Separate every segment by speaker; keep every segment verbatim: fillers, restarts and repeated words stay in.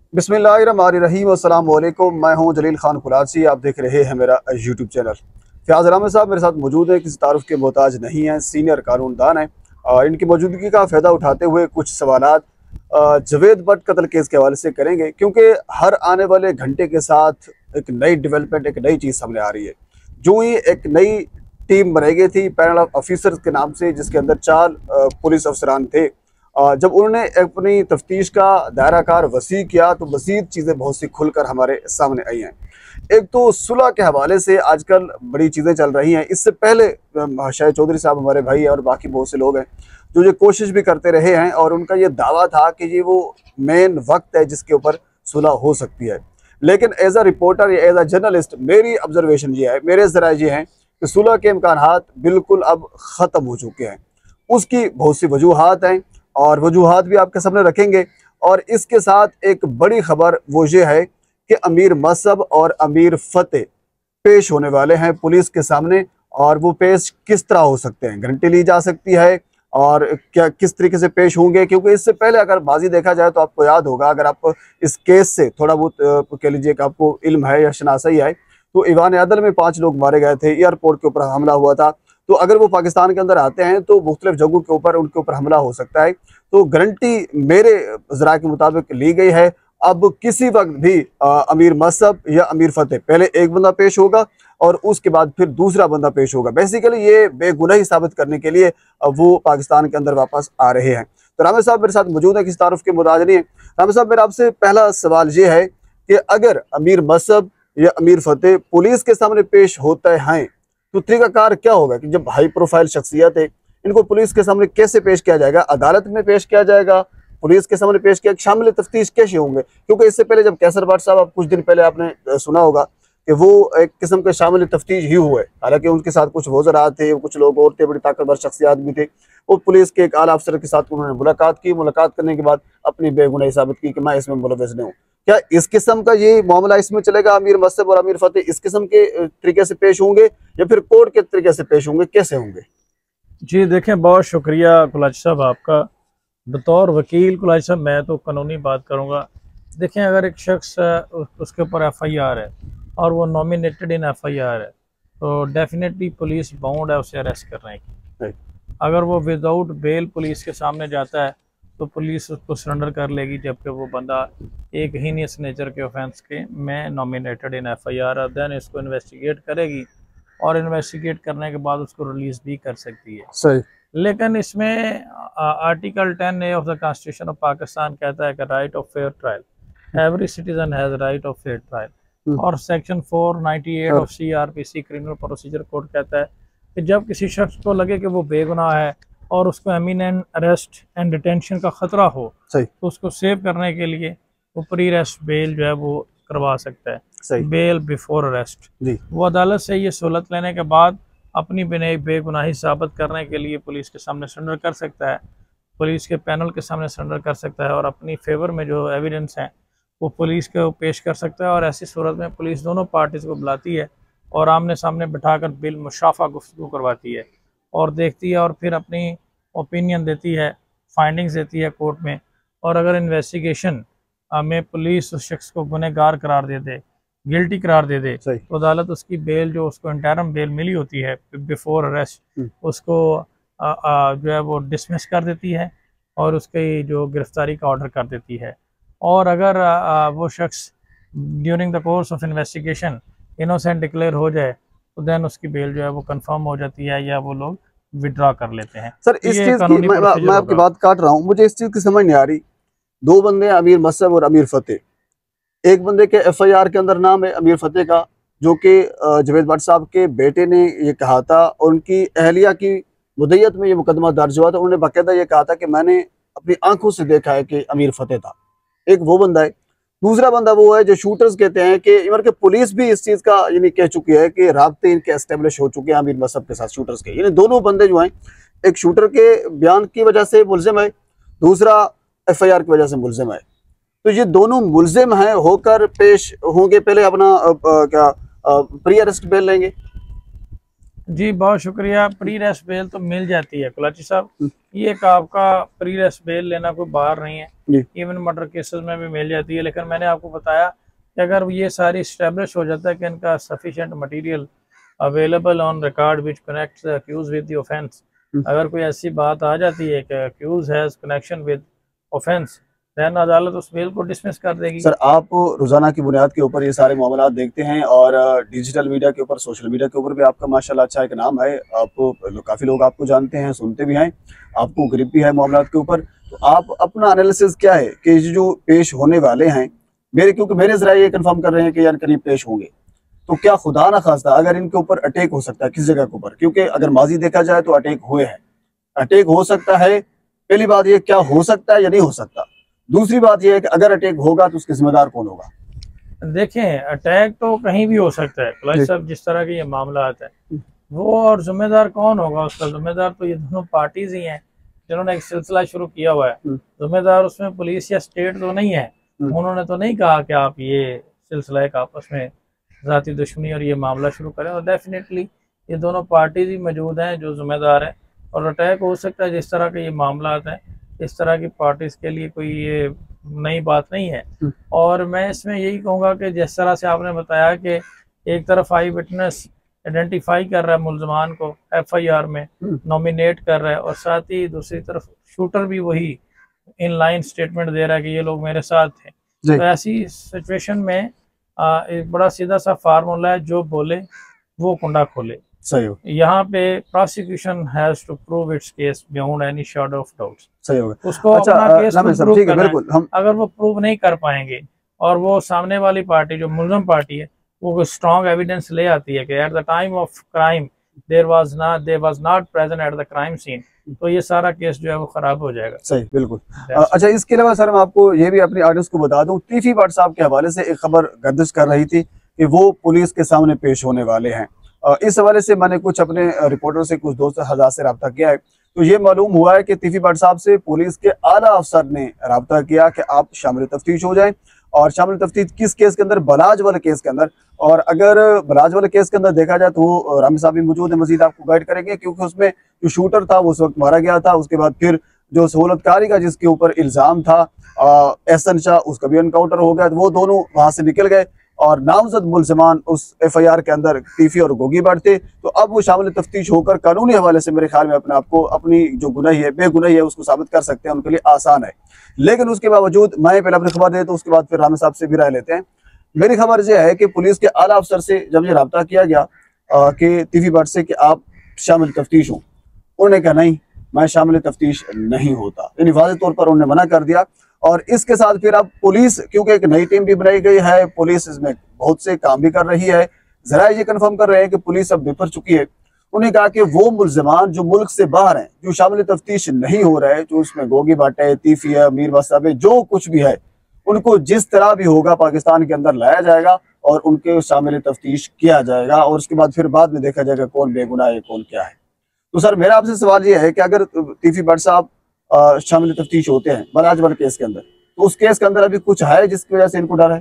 Speaker 1: बिस्मिल्लाहिर्रहमानिर्रहीम, अस्सलाम वालेकुम। मैं हूं जलील खान कुलासी, आप देख रहे हैं मेरा यूट्यूब चैनल। फ़याज़ रहमान साहब मेरे साथ मौजूद हैं, किसी तारुफ के मोहताज नहीं हैं, सीनियर कानूनदान हैं। और इनकी मौजूदगी का फ़ायदा उठाते हुए कुछ सवालात जवेद भट्ट कत्ल केस के हवाले से करेंगे, क्योंकि हर आने वाले घंटे के साथ एक नई डेवलपमेंट, एक नई चीज़ सामने आ रही है। जो ही एक नई टीम बनाई गई थी पैनल ऑफ ऑफिसर्स के नाम से, जिसके अंदर चार पुलिस अफसरान थे। जब उन्होंने अपनी तफ्तीश का दायरा कार वसी किया तो मज़ीद चीज़ें बहुत सी खुलकर हमारे सामने आई हैं। एक तो सुलह के हवाले से आजकल बड़ी चीज़ें चल रही हैं। इससे पहले शाहिद चौधरी साहब हमारे भाई और बाकी बहुत से लोग हैं जो ये कोशिश भी करते रहे हैं, और उनका ये दावा था कि ये वो मेन वक्त है जिसके ऊपर सुलह हो सकती है। लेकिन एज अ रिपोर्टर या एज अ जर्नलिस्ट मेरी ऑब्जर्वेशन ये है, मेरे ज़राए ये हैं कि सुलह के इम्कानात बिल्कुल अब ख़त्म हो चुके हैं। उसकी बहुत सी वजूहात हैं और वजूहात भी आपके सामने रखेंगे। और इसके साथ एक बड़ी खबर वो ये है कि अमीर मसहब और अमीर फतेह पेश होने वाले हैं पुलिस के सामने। और वो पेश किस तरह हो सकते हैं, गारंटी ली जा सकती है और क्या किस तरीके से पेश होंगे, क्योंकि इससे पहले अगर माजी देखा जाए तो आपको याद होगा, अगर आप इस केस से थोड़ा बहुत कह लीजिए कि आपको इल्म है या शनासाई है, तो ईवान अदल में पाँच लोग मारे गए थे, एयरपोर्ट के ऊपर हमला हुआ था। तो अगर वो पाकिस्तान के अंदर आते हैं तो मुख्तलिफ जगहों के ऊपर उनके ऊपर हमला हो सकता है। तो गारंटी मेरे ज़रा के मुताबिक ली गई है। अब किसी वक्त भी आ, अमीर मसहब या अमीर फतेह, पहले एक बंदा पेश होगा और उसके बाद फिर दूसरा बंदा पेश होगा। बेसिकली ये बेगुनाही साबित करने के लिए वो पाकिस्तान के अंदर वापस आ रहे हैं। तो रामे साहब मेरे साथ मौजूद है, किसी तारुफ के मुताज नहीं है। रामे साहब मेरा आपसे पहला सवाल ये है कि अगर अमीर मसहब या अमीर फतेह पुलिस के सामने पेश होते हैं तो तरीकाकार क्या होगा कि जब हाई प्रोफाइल शख्सियत है, इनको पुलिस के सामने कैसे पेश किया जाएगा? अदालत में पेश किया जाएगा, पुलिस के सामने पेश किया, शामिल तफ्तीश कैसे होंगे? क्योंकि इससे पहले जब कैसर भट्ट साहब, आप कुछ दिन पहले आपने सुना होगा कि वो एक किस्म के शामिल तफ्तीश ही हुए, हालांकि उनके साथ कुछ वज़रा थे, कुछ लोग और थे, बड़ी ताकतवर शख्सियात भी थे। वो पुलिस के एक आला अफसर के साथ उन्होंने मुलाकात की, मुलाकात करने के बाद अपनी बेगुनाही साबित की कि मैं इसमें मुलव्वस नहीं हूँ। क्या इस किस्म का ये मामला इसमें चलेगा? अमीर मसहब और अमीर फतेह इस किस्म के तरीके से पेश होंगे या फिर कोर्ट के तरीके से पेश होंगे, कैसे होंगे?
Speaker 2: जी देखें, बहुत शुक्रिया कुलाची साहब आपका। बतौर वकील कुलाची साहब मैं तो कानूनी बात करूँगा। देखें, अगर एक शख्स उसके ऊपर एफ आई आर है और वो nominated in F I R है तो डेफिनेटली पुलिस बाउंड है उसे अरेस्ट करने की। अगर वो विदाउट बेल पुलिस के सामने जाता है तो पुलिस उसको सरेंडर कर लेगी, जबकि वो बंदा एक हीनियस नेचर के ऑफेंस के में nominated in F I R है। देन इसको इन्वेस्टिगेट करेगी और इन्वेस्टिगेट करने के बाद उसको रिलीज़ भी कर सकती है।
Speaker 1: सही।
Speaker 2: लेकिन इसमें article ten A of the constitution of Pakistan कहता है कि right of fair trial, every citizen has right of fair trial. और section four ninety eight of C R P C criminal procedure code कहता है कि जब किसी शख्स को लगे कि वो बेगुनाह है और उसको इमीनेंट अरेस्ट एंड डिटेंशन का ख़तरा हो, तो उसको सेव करने के लिए वो प्री अरेस्ट बेल जो है वो करवा सकता है, बेल बिफोर अरेस्ट। वो अदालत से ये सहूलत लेने के बाद अपनी बेगुनाही साबित करने के लिए पुलिस के सामने सरेंडर कर सकता है, पुलिस के पैनल के सामने सरेंडर कर सकता है और अपनी फेवर में जो एविडेंस हैं वो पुलिस को पेश कर सकता है। और ऐसी सूरत में पुलिस दोनों पार्टीज़ को बुलाती है और आमने सामने बिठाकर बिल मुशाफा गुफ्तगू करवाती है और देखती है और फिर अपनी ओपिनियन देती है, फाइंडिंग्स देती है कोर्ट में। और अगर इन्वेस्टिगेशन में पुलिस उस शख्स को गुनहगार करार दे दे, गिल्टी करार दे दे, तो अदालत उसकी बेल जो उसको इंटरम बेल मिली होती है बिफोर अरेस्ट, उसको आ, आ, जो है वो डिसमिस कर देती है और उसकी जो गिरफ्तारी का ऑर्डर कर देती है। और अगर आ, आ, वो शख्स during the course of investigation innocent declare हो जाए तो देन उसकी बेल जो है वो कंफर्म हो जाती है या वो लोग विड्रॉ कर लेते हैं।
Speaker 1: सर इस चीज की मैं, मैं आपकी बात काट रहा हूँ, मुझे इस चीज की समझ नहीं आ रही। दो बंदे अमीर मसहब और अमीर फतेह, एक बंदे के एफ आई आर के अंदर नाम है अमीर फतेह का, जो कि जवेद भट्ट साहब के बेटे ने ये कहा था और उनकी अहलिया की मुद्दत में ये मुकदमा दर्ज हुआ था। उन्होंने बाकायदा ये कहा था कि मैंने अपनी आंखों से देखा है कि अमीर फतेह था। एक वो बंदा है। दूसरा बंदा वो है जो शूटर्स कहते हैं कि इमर के पुलिस भी इस चीज़ का यानी कह चुकी है कि राब्ते इनके एस्टेब्लिश हो चुके हैं अमीर मसहब के साथ, शूटर्स के। यानी दोनों बंदे जो हैं, एक शूटर के बयान की वजह से मुलजिम है, दूसरा एफ आई आर की वजह से मुलजिम है। तो ये दोनों मुलजिम हैं होकर पेश होंगे, पहले अपना आ, आ, क्या प्री अरेस्ट बेल लेंगे?
Speaker 2: जी बहुत शुक्रिया। प्री अरेस्ट बेल तो मिल जाती है कुलाची साहब, ये एक आपका प्री अरेस्ट बेल लेना कोई बाहर नहीं है। ایون مرڈر کیسز میں بھی مل جاتی ہے. لیکن میں نے آپ کو بتایا کہ اگر یہ ساری اسٹیبلش ہو جاتا ہے کہ ان کا sufficient material available on record which connects the accused with the offence, اگر کوئی ایسی بات آ جاتی ہے کہ accused has connection with offence, then عدالت اس بیل کو ڈسمس کر دے گی.
Speaker 1: سر آپ روزانہ کی بنیاد کے اوپر یہ سارے معاملات دیکھتے ہیں اور ڈیجیٹل میڈیا کے اوپر، سوشل میڈیا کے اوپر بھی آپ کا ماشاءاللہ اچھا ایک نام ہے، آپ کافی لوگ آپ کو جانتے ہیں، سنتے بھی ہیں، آپ کو گرپ بھی ہے معاملات کے اوپر. تو آپ اپنا انالیسز کیا ہے کہ یہ جو پیش ہونے والے ہیں میرے، کیونکہ میرے ذرائع یہ کنفرم کر رہے ہیں کہ یار قریب پیش ہوں گے، تو کیا خدا نہ خواستہ اگر ان کے اوپر اٹیک ہو سکتا ہے کس جگہ کے اوپر، کیونکہ اگر ماضی دیکھا جائے تو اٹیک ہوئے ہیں، اٹیک ہو سکتا ہے. پہلی بات یہ کیا ہو سکتا ہے یا نہیں ہو سکتا، دوسری بات یہ ہے کہ اگر اٹیک ہوگا تو اس کے ذمہ دار کون ہوگا؟
Speaker 2: دیکھیں اٹیک تو کہیں بھی ہو سکتا ہے کلچ صاحب، جس طرح کے یہ معاملات ہیں وہ، اور ذمہ دار کون ہوگا اس کا؟ ذمہ دار تو یہ دونوں پارٹیز ہی ہیں جنہوں نے ایک سلسلہ شروع کیا ہوا ہے. ذمہ دار اس میں پولیس یا اسٹیٹ تو نہیں ہے، انہوں نے تو نہیں کہا کہ آپ یہ سلسلہ ایک آپس میں ذاتی دشمنی اور یہ معاملہ شروع کریں، اور ڈیفینیٹلی یہ دونوں پارٹیز ہی موجود ہیں جو ذمہ دار ہیں. اور اٹیک ہو سکتا ہے، جس طرح کے یہ معاملات ہیں اس طرح کی پارٹیز کے لیے کوئی یہ نئی بات نہیں ہے. اور میں اس میں یہی کہوں گا کہ جس طرح سے آپ نے بتایا کہ ایک طرف آئی وٹنس آئیڈینٹیفائی کر رہا ہے ملزمان کو ایف آئی آر میں نومینیٹ کر رہا ہے، اور ساتھ ہی دوسری طرف شوٹر بھی وہی ان لائن سٹیٹمنٹ دے رہا ہے کہ یہ لوگ میرے ساتھ تھے. تو ایسی سچویشن میں ایک بڑا سیدھا سا فارمولا ہے، جو بولے وہ کنڈا کھولے.
Speaker 1: صحیح ہو.
Speaker 2: یہاں پہ prosecution has to prove its case beyond any shadow of doubts.
Speaker 1: صحیح ہوگا.
Speaker 2: اس کو اپنا کیس پروو کرنا ہے.
Speaker 1: ہم
Speaker 2: اگر وہ پروو نہیں کر پائیں گے اور وہ سامنے والی پارٹی جو ملزم پارٹی ہے وہ اسٹرانگ ایویڈنس لے آتی ہے کہ at the time of crime there was not there was not present at the crime scene, تو یہ سارا کیس جو ہے وہ خراب ہو جائے گا.
Speaker 1: صحیح، بالکل. اچھا، اس کے علاوہ سر میں آپ کو یہ بھی اپنی آڈینس کو بتا دوں، تیفی بٹ صاحب کے حوالے سے ایک خبر گردش کر رہی تھی کہ وہ پولیس کے سامنے پیش ہونے والے ہیں. اس حوالے سے میں نے کچھ اپنے رپورٹر سے، کچھ دوست حضرات سے رابطہ کیا ہے، تو یہ معلوم ہوا ہے کہ تیفی بٹ صاحب سے پولیس کے اعلیٰ افسر نے رابطہ کیا کہ آپ شامل تفتیش ہو جائیں. اور شامل تفتیش کس کیس کے اندر؟ بلاج والے کیس کے اندر. اور اگر بلاج والے کیس کے اندر دیکھا جائے تو وہ رامي صاحب بھی موجود ہیں، مزید آپ کو گائیڈ کریں گے، کیونکہ اس میں جو شوٹر تھا وہ اس وقت مارا گیا تھا. اس کے بعد پھر جو سہولت کاری کا جس کے اوپر الزام تھا احسن شاہ، اس کا بھی انکاؤنٹر ہو گیا. وہ دونوں وہاں سے نکل گئے اور نامزد ملزمان اس ایف آئی آر کے اندر تیفی اور گوگی بٹ تھے. تو اب وہ شامل تفتیش ہو کر قانونی حوالے سے میرے خیال میں اپنے آپ کو، اپنی جو گناہی ہے، بے گناہی ہے، اس کو ثابت کر سکتے ہیں، ان کے لیے آسان ہے. لیکن اس کے باوجود میں پہلے اپنی خبر دے تو اس کے بعد پھر رامي صاحب سے بھی رائے لیتے ہیں. میری خبر یہ ہے کہ پولیس کے اعلیٰ افسر سے جب یہ رابطہ کیا گیا کہ تیفی بٹ سے کہ آپ شامل تفتیش ہوں، انہوں نے کہا نہیں میں شامل تفتیش نہیں ہوتا، یعنی واضح طور پر انہوں نے منع کر دیا. اور اس کے ساتھ پھر اب پولیس، کیونکہ ایک نئی ٹیم بھی بنائی گئی ہے، پولیس اس میں بہت سے کام بھی کر رہی ہے، ذرائع یہ کنفرم کر رہے ہیں کہ پولیس اب بفر چکی ہے. انہوں نے کہا کہ وہ ملزمان جو ملک سے باہر ہیں، جو شامل تفتیش نہیں ہو رہے، جو اس میں گوگی بٹ ہے، تیفی ہے، میر واسطہ ہے، جو کچھ بھی ہے، ان کو جس طرح بھی ہوگا پاکستان کے اندر لایا جائے گا اور ان کے شامل تفتیش کیا جائے گا، اور اس کے بعد پھر بعد میں دیکھا جائے گا کون بے گناہ ہے کون کیا ہے. تو سر میرا آپ سے سوال یہ ہے کہ اگر تیفی بٹ صاحب شامل تفتیش ہوتے ہیں بلاج والے کیس کے اندر، تو اس کیس کے اندر ابھی کچھ ہے جس کی وجہ سے ان کو ڈر ہے؟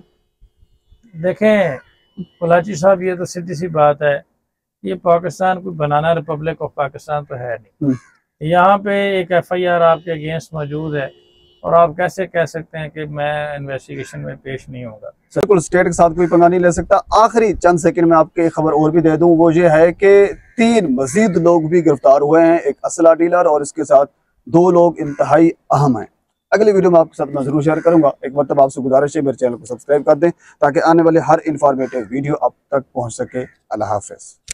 Speaker 2: دیکھیں کلاچی صاحب، یہ تو سیدھی سی بات ہے، یہ پاکستان کوئی بنانا ریپبلک آف پاکستان تو ہے نہیں. یہاں پہ ایک ایف آئی آر آپ کے اگینسٹ موجود ہے، اور آپ کیسے کہہ سکتے ہیں کہ میں انویسٹیگیشن میں پیش نہیں ہوں گا؟
Speaker 1: بالکل، اسٹیٹ کے ساتھ کوئی پنگا نہیں لے سکتا. آخری چند سیکنڈ میں آپ کے خبر اور بھی دے دوں، وہ یہ ہے کہ تین مزید لوگ بھی گرفتار ہوئے ہیں، ایک اسلحہ ڈیلر اور اس کے ساتھ دو لوگ انتہائی اہم ہیں. اگلی ویڈیو میں آپ کے ساتھ میں ضرور شیئر کروں گا. ایک مرتبہ آپ سے گزارش ہے میرے چینل کو سبسکرائب کر دیں تاکہ آنے والے ہر انفارمیٹیو ویڈیو آپ تک پہنچ سکے. اللہ حافظ.